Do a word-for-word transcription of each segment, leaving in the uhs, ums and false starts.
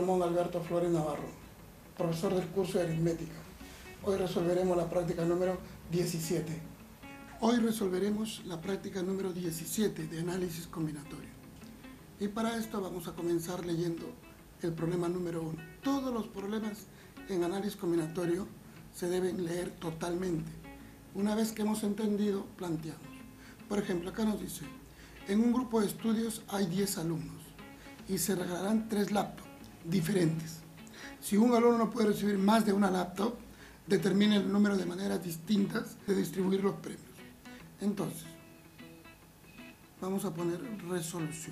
Ramón Alberto Flores Navarro, profesor del curso de aritmética. Hoy resolveremos la práctica número diecisiete. Hoy resolveremos la práctica número diecisiete de análisis combinatorio. Y para esto vamos a comenzar leyendo el problema número uno. Todos los problemas en análisis combinatorio se deben leer totalmente. Una vez que hemos entendido, planteamos. Por ejemplo, acá nos dice, en un grupo de estudios hay diez alumnos y se regalarán tres laptops diferentes. Si un alumno no puede recibir más de una laptop, determine el número de maneras distintas de distribuir los premios. Entonces, vamos a poner resolución.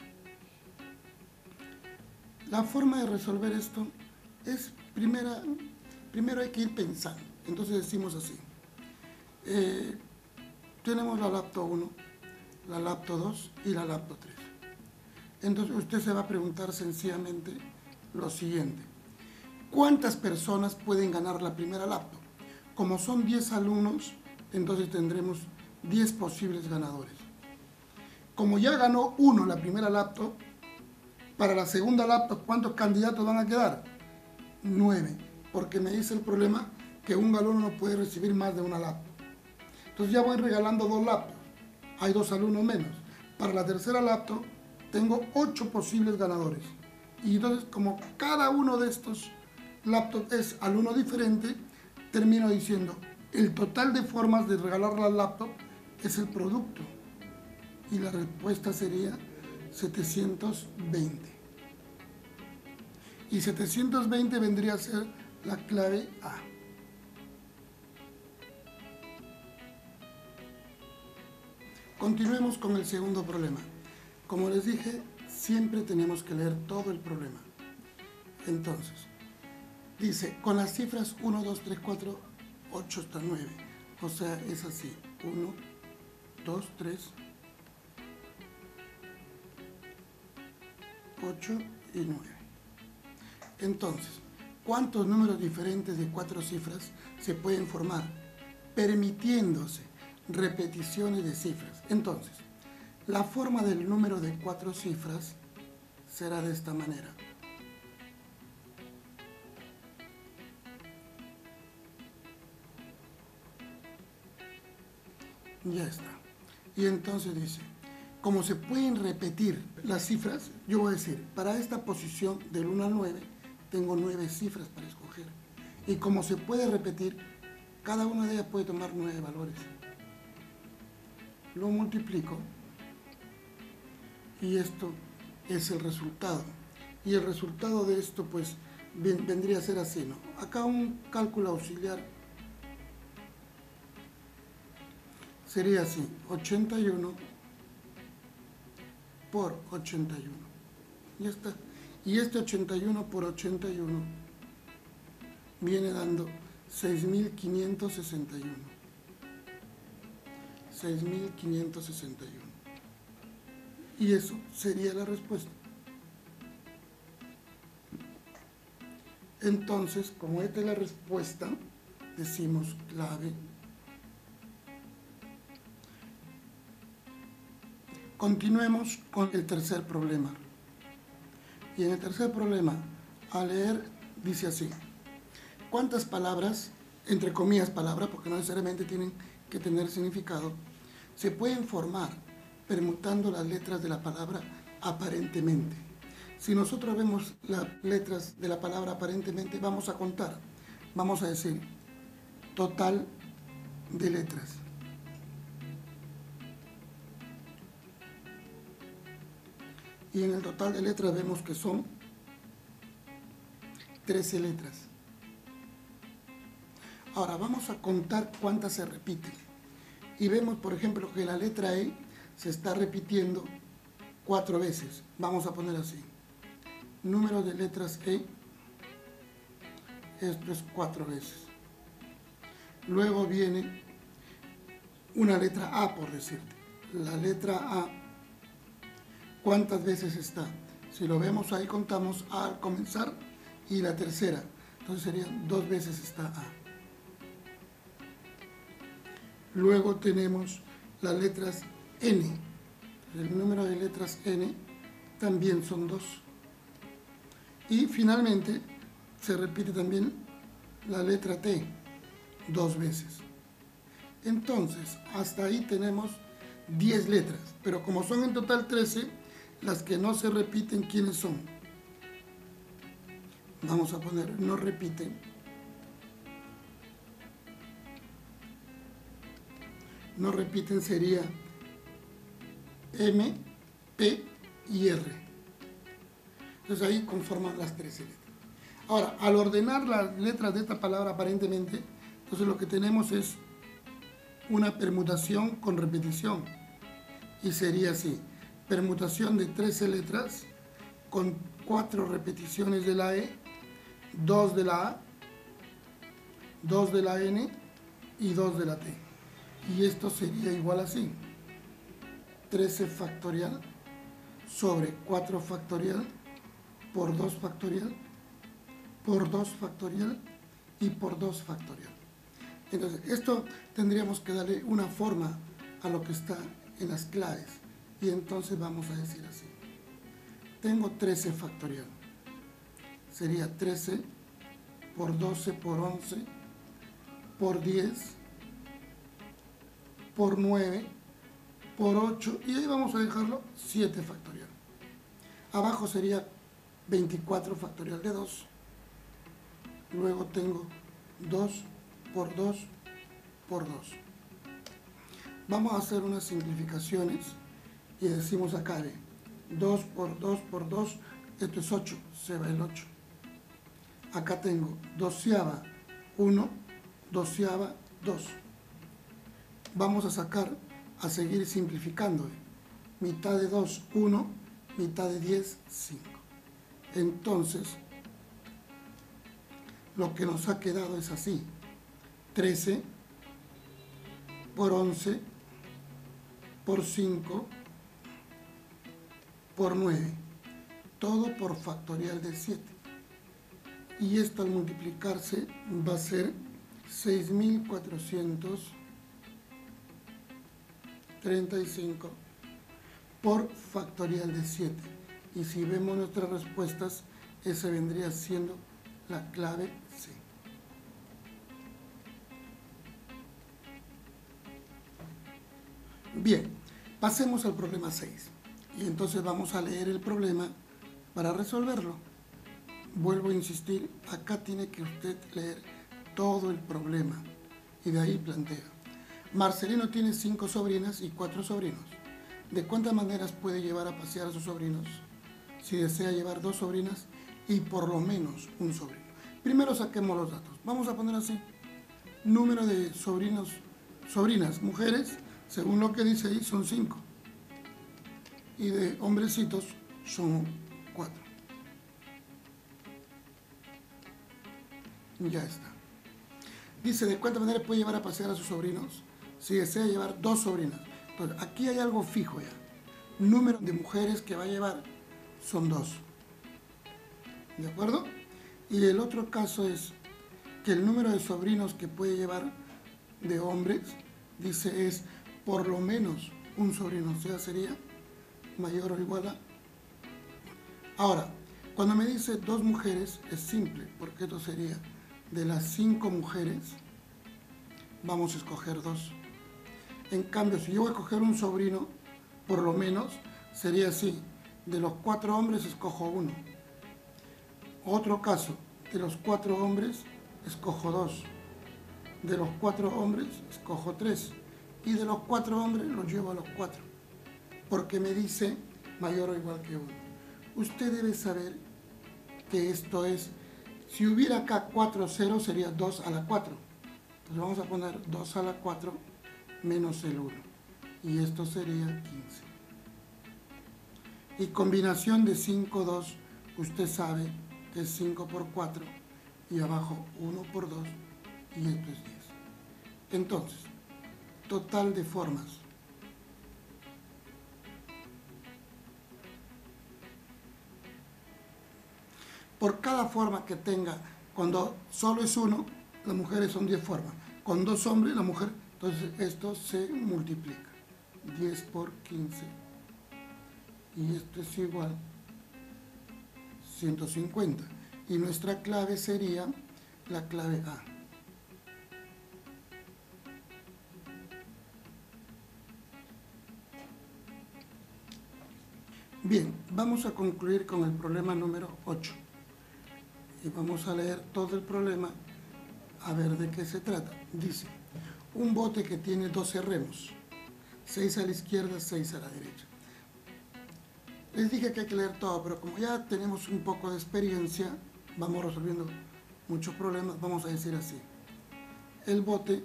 La forma de resolver esto es, primera, primero hay que ir pensando. Entonces decimos así, eh, tenemos la laptop uno, la laptop dos y la laptop tres. Entonces usted se va a preguntar sencillamente lo siguiente: ¿cuántas personas pueden ganar la primera laptop? Como son diez alumnos, entonces tendremos diez posibles ganadores. Como ya ganó uno la primera laptop, para la segunda laptop, ¿cuántos candidatos van a quedar? nueve, porque me dice el problema que un alumno no puede recibir más de una laptop. Entonces ya voy regalando dos laptops, hay dos alumnos menos. Para la tercera laptop tengo ocho posibles ganadores. Y entonces, como cada uno de estos laptops es alumno diferente, termino diciendo, el total de formas de regalar la laptop es el producto. Y la respuesta sería setecientos veinte. Y setecientos veinte vendría a ser la clave A. Continuemos con el segundo problema. Como les dije, siempre tenemos que leer todo el problema. Entonces, dice, con las cifras uno, dos, tres, cuatro, ocho hasta nueve. O sea, es así, uno, dos, tres, ocho y nueve. Entonces, ¿cuántos números diferentes de cuatro cifras se pueden formar? Permitiéndose repeticiones de cifras. Entonces, la forma del número de cuatro cifras será de esta manera. Ya está. Y entonces dice, como se pueden repetir las cifras, yo voy a decir, para esta posición del uno al nueve, tengo nueve cifras para escoger. Y como se puede repetir, cada una de ellas puede tomar nueve valores. Lo multiplico y esto es el resultado. Y el resultado de esto, pues, vendría a ser así, ¿no? Acá un cálculo auxiliar sería así, ochenta y uno por ochenta y uno. Ya está. Y este ochenta y uno por ochenta y uno viene dando seis mil quinientos sesenta y uno. seis mil quinientos sesenta y uno. Y eso sería la respuesta. Entonces, como esta es la respuesta, decimos clave. Continuemos con el tercer problema. Y en el tercer problema, al leer, dice así: ¿cuántas palabras, entre comillas palabras, porque no necesariamente tienen que tener significado, se pueden formar permutando las letras de la palabra aparentemente? Si nosotros vemos las letras de la palabra aparentemente, vamos a contar. Vamos a decir, total de letras. Y en el total de letras vemos que son trece letras. Ahora vamos a contar cuántas se repiten. Y vemos, por ejemplo, que la letra E se está repitiendo cuatro veces. Vamos a poner así. Número de letras E, esto es cuatro veces. Luego viene una letra A, por decirte. La letra A, ¿cuántas veces está? Si lo vemos ahí, contamos A al comenzar y la tercera. Entonces serían dos veces está A. Luego tenemos las letras N. El número de letras N también son dos. Y finalmente se repite también la letra T dos veces. Entonces, hasta ahí tenemos diez letras, pero como son en total trece, las que no se repiten, ¿quiénes son? Vamos a poner no repiten. No repiten sería M, P y R. Entonces ahí conforman las trece letras. Ahora, al ordenar las letras de esta palabra aparentemente, entonces lo que tenemos es una permutación con repetición. Y sería así, permutación de trece letras con cuatro repeticiones de la E, dos de la A, dos de la N y dos de la T. Y esto sería igual así, trece factorial sobre cuatro factorial por dos factorial por dos factorial y por dos factorial. Entonces, esto tendríamos que darle una forma a lo que está en las claves. Y entonces vamos a decir así. Tengo trece factorial. Sería trece por doce por once por diez por nueve por ocho. Y ahí vamos a dejarlo siete factorial. Abajo sería veinticuatro factorial de dos. Luego tengo dos por dos por dos. Vamos a hacer unas simplificaciones y decimos acá de dos por dos por dos, esto es ocho, se va el ocho. Acá tengo doceava uno, doceava dos. Vamos a sacar, a seguir simplificando. Mitad de dos, uno, mitad de diez, cinco. Entonces, lo que nos ha quedado es así, trece por once por cinco por nueve, todo por factorial de siete. Y esto al multiplicarse va a ser seis mil cuatrocientos treinta y cinco por factorial de siete. Y si vemos nuestras respuestas, esa vendría siendo la clave C. Bien, pasemos al problema seis. Y entonces vamos a leer el problema para resolverlo. Vuelvo a insistir, acá tiene que usted leer todo el problema. Y de ahí plantea. Marcelino tiene cinco sobrinas y cuatro sobrinos. ¿De cuántas maneras puede llevar a pasear a sus sobrinos? Si desea llevar dos sobrinas y por lo menos un sobrino. Primero saquemos los datos. Vamos a poner así. Número de sobrinos, sobrinas, mujeres, según lo que dice ahí, son cinco. Y de hombrecitos son cuatro. Ya está. Dice, ¿de cuántas maneras puede llevar a pasear a sus sobrinos? Si desea llevar dos sobrinas. Entonces, aquí hay algo fijo ya. Número de mujeres que va a llevar son dos. ¿De acuerdo? Y el otro caso es que el número de sobrinos que puede llevar de hombres, dice, es por lo menos un sobrino. O sea, sería mayor o igual a... Ahora, cuando me dice dos mujeres, es simple, porque esto sería de las cinco mujeres, vamos a escoger dos. En cambio, si yo voy a escoger un sobrino, por lo menos, sería así. De los cuatro hombres, escojo uno. Otro caso, de los cuatro hombres, escojo dos. De los cuatro hombres, escojo tres. Y de los cuatro hombres, los llevo a los cuatro. Porque me dice mayor o igual que uno. Usted debe saber que esto es, si hubiera acá cuatro ceros, sería dos a la cuatro. Entonces vamos a poner dos a la cuatro menos el uno. Y esto sería quince. Y combinación de cinco, dos, usted sabe que es cinco por cuatro y abajo uno por dos y esto es diez. Entonces, total de formas. Por cada forma que tenga, cuando solo es uno, las mujeres son diez formas. Con dos hombres, la mujer, entonces esto se multiplica. diez por quince. Y esto es igual ciento cincuenta. Y nuestra clave sería la clave A. Bien, vamos a concluir con el problema número ocho. Y vamos a leer todo el problema a ver de qué se trata. Dice, un bote que tiene doce remos, seis a la izquierda, seis a la derecha. Les dije que hay que leer todo, pero como ya tenemos un poco de experiencia, vamos resolviendo muchos problemas, vamos a decir así. El bote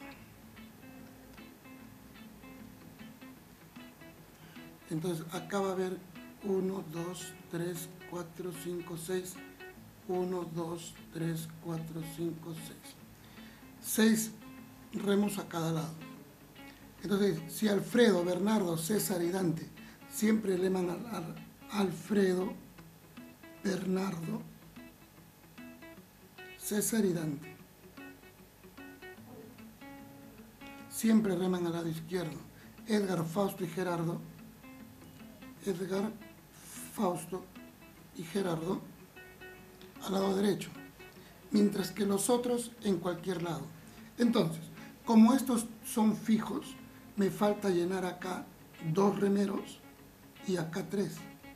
entonces acá va a haber uno, dos, tres, cuatro, cinco, seis. uno, dos, tres, cuatro, cinco, seis. seis remos a cada lado. Entonces, si Alfredo, Bernardo, César y Dante siempre reman al, al Alfredo, Bernardo, César y Dante. Siempre reman al lado izquierdo. Edgar, Fausto y Gerardo. Edgar, Fausto y Gerardo al lado derecho, mientras que los otros en cualquier lado. Entonces, como estos son fijos, me falta llenar acá dos remeros y acá tres.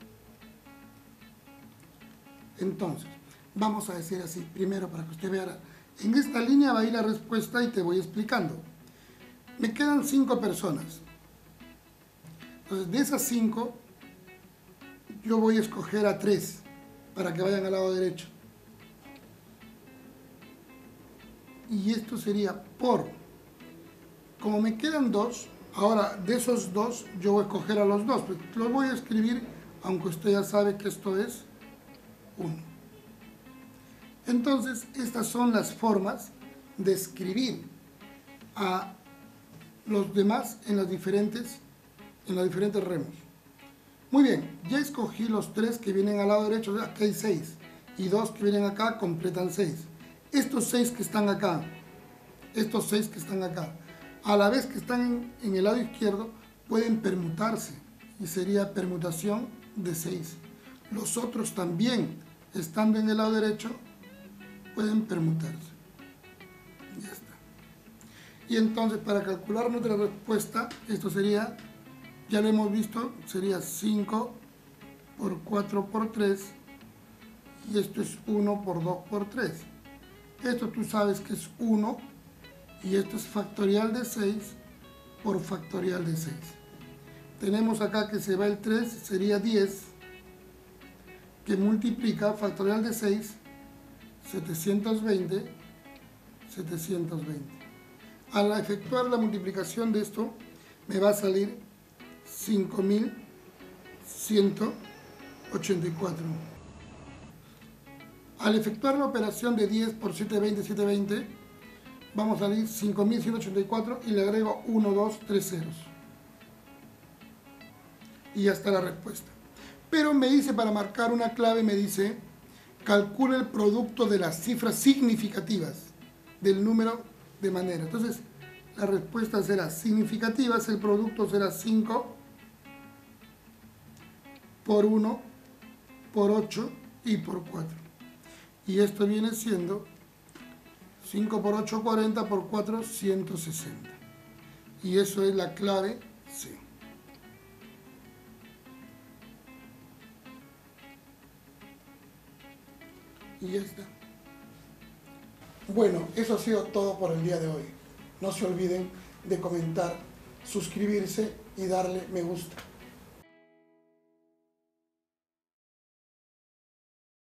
Entonces, vamos a decir así, primero para que usted vea, en esta línea va a ir la respuesta y te voy explicando. Me quedan cinco personas. Entonces, de esas cinco, yo voy a escoger a tres para que vayan al lado derecho. Y esto sería por, como me quedan dos, ahora de esos dos yo voy a escoger a los dos, los voy a escribir, aunque usted ya sabe que esto es uno. Entonces, estas son las formas de escribir a los demás en las diferentes, en los diferentes remos. Muy bien, ya escogí los tres que vienen al lado derecho, aquí hay seis, y dos que vienen acá completan seis. Estos seis que están acá, estos seis que están acá, a la vez que están en, en el lado izquierdo, pueden permutarse, y sería permutación de seis. Los otros también, estando en el lado derecho, pueden permutarse. Ya está. Y entonces, para calcular nuestra respuesta, esto sería, ya lo hemos visto, sería cinco por cuatro por tres, y esto es uno por dos por tres. Esto tú sabes que es uno, y esto es factorial de seis por factorial de seis. Tenemos acá que se va el tres, sería diez, que multiplica factorial de seis, setecientos veinte, setecientos veinte. Al efectuar la multiplicación de esto, me va a salir cinco mil ciento ochenta y cuatro. Al efectuar la operación de diez por setecientos veinte, setecientos veinte, vamos a salir cinco mil ciento ochenta y cuatro y le agrego uno, dos, tres ceros. Y ya está la respuesta. Pero me dice, para marcar una clave, me dice, calcula el producto de las cifras significativas del número de manera. Entonces, la respuesta será significativas, el producto será cinco por uno, por ocho y por cuatro. Y esto viene siendo cinco por ocho, cuarenta, por cuatro, ciento sesenta. Y eso es la clave C. Y ya está. Bueno, eso ha sido todo por el día de hoy. No se olviden de comentar, suscribirse y darle me gusta.